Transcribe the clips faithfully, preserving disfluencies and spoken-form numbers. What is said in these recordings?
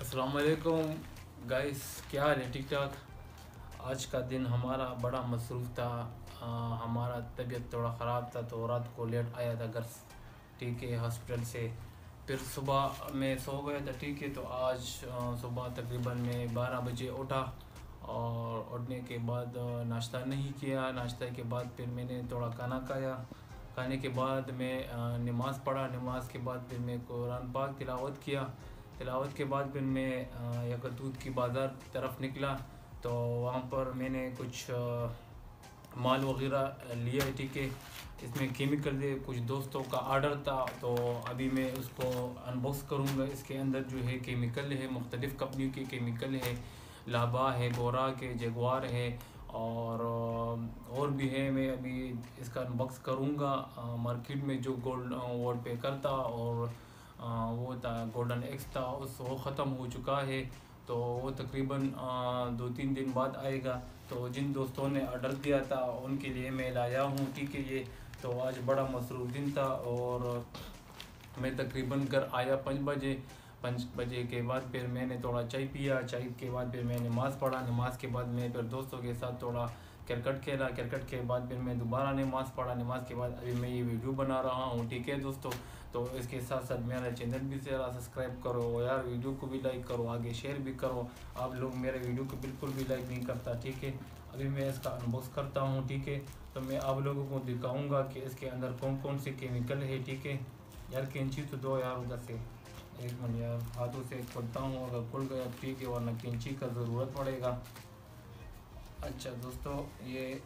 अस्सलाम वालेकुम गाइस, क्या हाल है? ठीक ठाक। आज का दिन हमारा बड़ा मसरूफ़ था। आ, हमारा तबीयत थोड़ा ख़राब था तो रात को लेट आया था घर, ठीक है, हॉस्पिटल से। फिर सुबह मैं सो गया था, ठीक है। तो आज आ, सुबह तकरीबन मैं बारह बजे उठा और उठने के बाद आ, नाश्ता नहीं किया। नाश्ता के बाद फिर मैंने थोड़ा खाना खाया। खाने के बाद मैं आ, नमाज़ पढ़ा। नमाज के बाद फिर मैं कुरान पाक तिलावत किया। तिलावत के बाद फिर मैं यकतूत की बाज़ार तरफ निकला। तो वहाँ पर मैंने कुछ माल वगैरह लिया है, ठीक है। इसमें केमिकल है, कुछ दोस्तों का आर्डर था तो अभी मैं उसको अनबॉक्स करूँगा। इसके अंदर जो है केमिकल है, मुख्तलिफ़ कंपनियों के केमिकल है, लाबा है, बोराक है, जगुआर है और और भी है। मैं अभी इसका अनबॉक्स करूँगा। मार्केट में जो गोल्ड वोल्ड पे करता और आ, वो था गोल्डन एक्स था, उस वो ख़त्म हो चुका है। तो वो तकरीबन दो तीन दिन बाद आएगा। तो जिन दोस्तों ने ऑर्डर दिया था उनके लिए मैं लाया हूँ, ठीक है। ये तो आज बड़ा मसरूफ़ दिन था और मैं तकरीबन घर आया पाँच बजे। पाँच बजे के बाद फिर मैंने थोड़ा चाय पिया। चाय के बाद फिर मैं नमाज़ पढ़ा। नमाज के बाद मैं फिर दोस्तों के साथ थोड़ा क्रिकेट खेला। क्रिकेट के बाद फिर मैं दोबारा नमाज़ पढ़ा। नमाज के बाद अभी मैं ये वीडियो बना रहा हूँ, ठीक है दोस्तों। तो इसके साथ साथ मेरा चैनल भी ज़रा सब्सक्राइब करो यार, वीडियो को भी लाइक करो, आगे शेयर भी करो। आप लोग मेरे वीडियो को बिल्कुल भी लाइक नहीं करता, ठीक है। अभी मैं इसका अनबॉक्स करता हूँ, ठीक है। तो मैं आप लोगों को दिखाऊंगा कि इसके अंदर कौन कौन से केमिकल है, ठीक है। यार कैंची तो दो यार उधर से, एक मिनट यार, हाथों से खोलता हूँ, अगर खुल गया ठीक है, वरना कैंची का ज़रूरत पड़ेगा। अच्छा दोस्तों, ये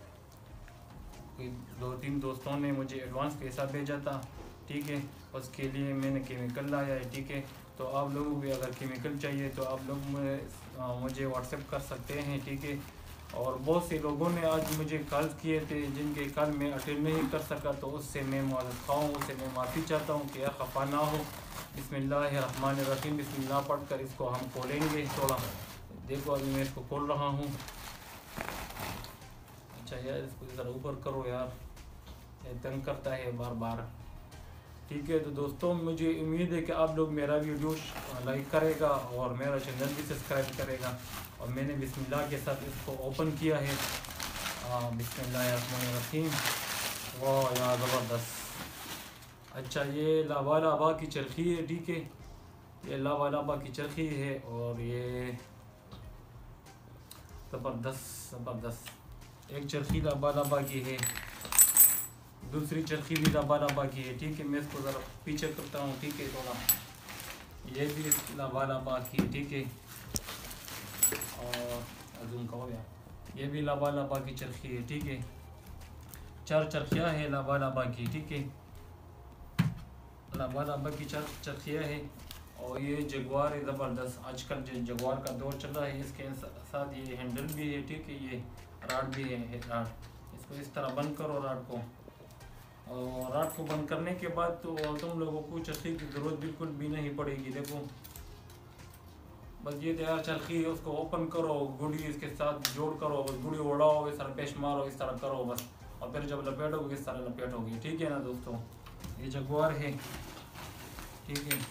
दो तीन दोस्तों ने मुझे एडवांस पैसा भेजा था, ठीक है। उसके लिए मैंने केमिकल लाया है, ठीक है। तो आप लोगों को भी अगर केमिकल चाहिए तो आप लोग मुझे व्हाट्सएप कर सकते हैं, ठीक है। और बहुत से लोगों ने आज मुझे कॉल किए थे जिनके कॉल मैं अटेंड नहीं कर सका, तो उससे मैं माफ़ी खाऊँ, उससे मैं माफ़ी चाहता हूँ कि यार खफा ना हो। बिस्मिल्लाहिर्रहमानिर्रहीम, बिस्मिल्लाह पढ़कर इसको हम खोलेंगे। थोड़ा देखो, अभी मैं इसको खोल रहा हूँ। अच्छा यार, इसको ज़रा ऊपर करो यार, ये तंग करता है बार बार, ठीक है। तो दोस्तों, मुझे उम्मीद है कि आप लोग मेरा वीडियो लाइक करेगा और मेरा चैनल भी सब्सक्राइब करेगा। और मैंने बिस्मिल्लाह के साथ इसको ओपन किया है। बिस्मिल्लाहिर्रहमानिर्रहीम। वाह यार ज़बरदस्त। अच्छा, ये लावा लाबा की चरखी है, ठीक है। ये लावा लाबा की चरखी है और ये ज़बरदस्त ज़बरदस्त। एक चरखी लाबा लाबा की है, दूसरी चरखी भी लाबा लाबा की है, ठीक है। मैं इसको ज़रा पीछे करता हूँ, ठीक है, थोड़ा। ये भी लाबा लाबा की, ठीक है। और अजूम का हो गया, ये भी लाबा लाबा की चरखी है, ठीक है। चार चरखियाँ हैं लाबा लाबा की, ठीक है। लाबा लाबा की चार चरखियाँ हैं। और ये जगुआर है ज़बरदस्त। आजकल जो जगुआर का दौर चल रहा है, इसके साथ ये हैंडल भी है, ठीक है। ये राड भी है, राड। इसको इस तरह बंद करो राड को, और राड को बंद करने के बाद तो तुम लोगों को चरखी की ज़रूरत बिल्कुल भी नहीं पड़ेगी। देखो, बस ये तैयार चरखी है, उसको ओपन करो, गुड़ी इसके साथ जोड़ करो, बस गुड़ी उड़ाओ, इस तरह पेश मारो, इस तरह करो बस। और फिर जब लपेटोगे इस तरह लपेटोगे, ठीक है ना दोस्तों। ये जगुआर है, ठीक है।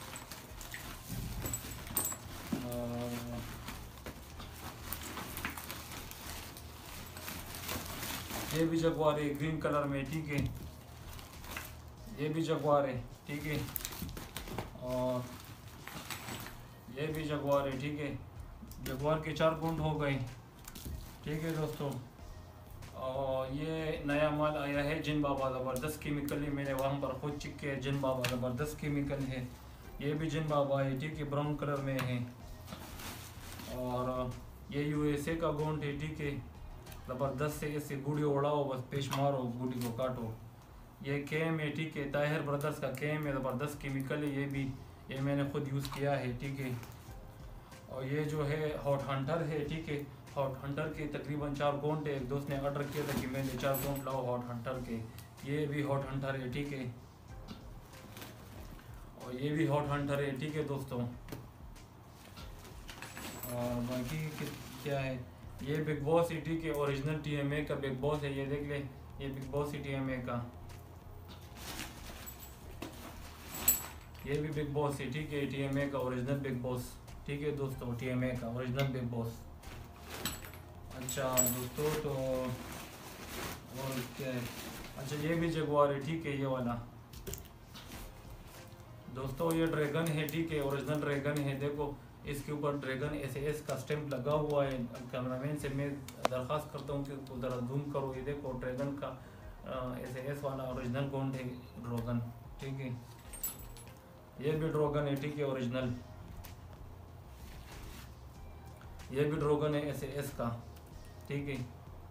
ये भी जगुआर है ग्रीन कलर में, ठीक है। ये भी जगुआर है, ठीक है। और ये भी जगुआर है, ठीक है। जगुआर के चार गुंड हो गए, ठीक है दोस्तों। और ये नया माल आया है जिन बाबा ज़बरदस्त केमिकल है, मैंने वहाँ पर खुद चेक किया, जिन बाबा ज़बरदस्त केमिकल है। ये भी जिन बाबा है, ठीक है, ब्राउन कलर में है। और ये यूएसए का गोंड है, ठीक है। ज़बरदस्त से इससे गुड़ी उड़ाओ, बस पेश मारो, गुड़ी को काटो। ये केम है, ठीक है, ताहिर ब्रदर्स का केम है, ज़बरदस्त केमिकल है। ये भी, ये मैंने खुद यूज़ किया है, ठीक है। और ये जो है हॉट हंटर है, ठीक है। हॉट हंटर के तकरीबन चार गोंड है। एक दोस्त ने ऑर्डर किया था कि मैंने चार गोंड लाओ हॉट हंटर के। ये भी हॉट हंटर है, ठीक है। और ये भी हॉट हंटर है, ठीक है दोस्तों। और बाकी क्या है, ये बिग बॉस है, ठीक है, ओरिजिनल टी एम ए का बिग बॉस है। ये देख ले, ये बिग बॉस है टी एम ए का, ये भी बिग बॉस है, ठीक है, टी एम ए का ओरिजिनल बिग बॉस। ठीक है दोस्तों, टी एम ए का ओरिजिनल बिग बॉस। अच्छा दोस्तों, तो और क्या है, अच्छा ये भी जगुआर है, ठीक है, ये वाला दोस्तों, ये ड्रैगन है, ठीक है, ओरिजिनल ड्रैगन है। देखो इसके ऊपर ड्रैगन एस एस का स्टैंप लगा हुआ है। कैमरामैन से मैं दरख्वास्त करता हूँ कि ज़रा जूम करो, ये देखो ड्रैगन का एस एस वाला ओरिजिनल गोंड है ड्रैगन, ठीक है। ये भी ड्रैगन है, ठीक है, ओरिजिनल। ये भी ड्रैगन है एस एस का, ठीक है।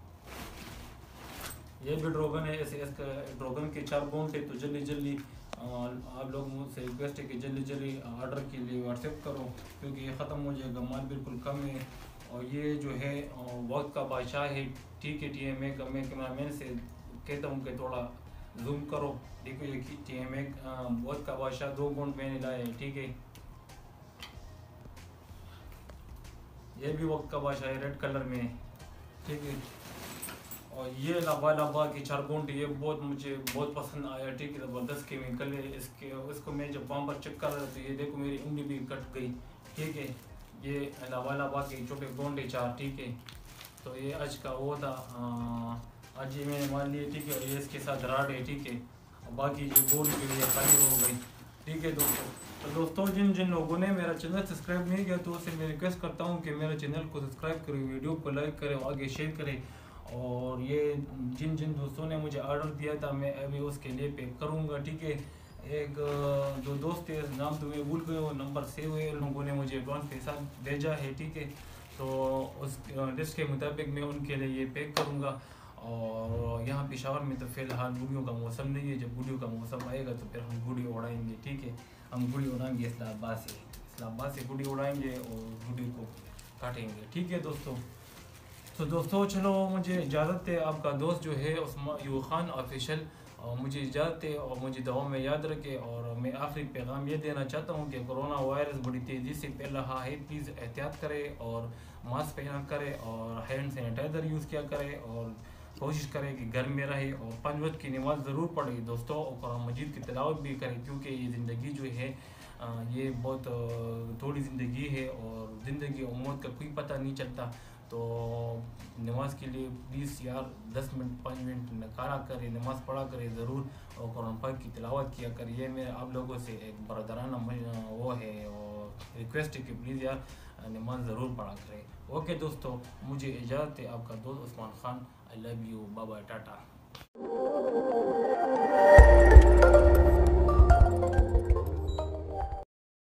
ये भी ड्रैगन है एस एस का। ड्रैगन के चार गोंड है, तो जल्दी जल्दी आप लोग मुझसे रिक्वेस्ट है कि जल्दी जल्दी ऑर्डर के लिए व्हाट्सएप करो, क्योंकि ये ख़त्म हो जाएगा, माल बिल्कुल कम है। और ये जो है वक्त का बादशाह है, ठीक है, टी एम ए का। मैं कैमरामैन से कहता हूँ कि थोड़ा जूम करो, देखो ये टी एम ए वक्त का बादशाह दो गोंड मैंने लाए हैं, ठीक है। ये भी वक्त का बादशाह है, रेड कलर में, ठीक है। और ये लाबा लाबा की चार गोंड, ये बहुत मुझे बहुत पसंद आया, ठीक है, ज़बरदस्त केमिकल है इसके। इसको मैं जब वहाँ पर चेक कर रहा था, ये देखो मेरी उंगली भी कट गई, ठीक है। ये लाबा लाबा के छोटे गोंड है चार, ठीक है। तो ये आज का वो था, आज ये मैंने मान लिया, ठीक है। और ये इसके साथ राड है, ठीक है। और बाकी जो गोंड के लिए खाली हो गई, ठीक है दोस्तों। तो दोस्तों, जिन जिन लोगों ने मेरा चैनल सब्सक्राइब नहीं किया, तो उससे मैं रिक्वेस्ट करता हूँ कि मेरे चैनल को सब्सक्राइब करें, वीडियो को लाइक करें, आगे शेयर करें। और ये जिन जिन दोस्तों ने मुझे ऑर्डर दिया था, मैं अभी उसके लिए पे करूँगा, ठीक है। एक दो दोस्त है, नाम तो मैं भूल गए, वो नंबर सेव है, उन लोगों ने मुझे एडवांस पैसा भेजा है, ठीक है। तो उस लिस्ट के मुताबिक मैं उनके लिए ये पैक करूँगा। और यहाँ पेशावर में तो फ़िलहाल गुड़ियों का मौसम नहीं है, जब गुड़ियों का मौसम आएगा तो फिर हम गुड़ी उड़ाएंगे, ठीक है। हम गुड़ी उड़ाएंगे इस्लामाबाद से, इस्लामाबाद से गुड़ी उड़ाएंगे और गुड़ी को काटेंगे, ठीक है दोस्तों। तो दोस्तों चलो, मुझे इजाज़त है, आपका दोस्त जो है उस्मान यूब खान ऑफिशियल, और मुझे इजाज़त है, और मुझे दवा में याद रखे। और मैं आखिरी पैगाम ये देना चाहता हूँ कि कोरोना वायरस बड़ी तेज़ी से फैल रहा है, प्लीज़ एहतियात करें और मास्क पहना करें और हैंड सैनिटाइज़र यूज़ किया करें, और कोशिश करें कि घर में रहे, और पाँच वक्त की नमाज़ ज़रूर पढ़े दोस्तों, और कुरान मजीद की तिलावत भी करें, क्योंकि ये ज़िंदगी जो है ये बहुत थोड़ी ज़िंदगी है, और ज़िंदगी और मौत का कोई पता नहीं चलता। तो नमाज के लिए प्लीज़ यार दस मिनट पाँच मिनट निकाला करें, नमाज़ पढ़ा करें ज़रूर, और कुरान पाक की तिलावत किया करें। ये मेरे आप लोगों से एक बरदराना वो है, और रिक्वेस्ट है कि प्लीज़ यार नमाज ज़रूर पढ़ा करें। ओके दोस्तों, मुझे इजाज़त है, आपका दोस्त Usman Khan. I love you, bye bye, Tata.